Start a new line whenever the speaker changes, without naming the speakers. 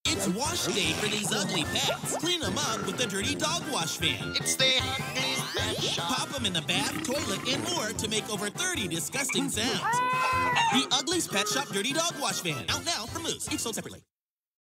It's wash day for these ugly pets. Clean them up with the Dirty Dog Wash Van.
It's the Ugglys Pet Shop.
Pop them in the bath, toilet, and more to make over 30 disgusting sounds. The Ugglys Pet Shop Dirty Dog Wash Van. Out now from Moose. Each sold separately.